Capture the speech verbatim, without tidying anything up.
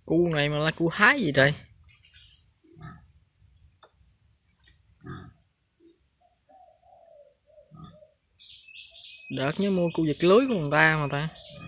Cu này mà là cu hái gì trời. Đợt nhớ mua cu vịt lưới của người ta mà ta.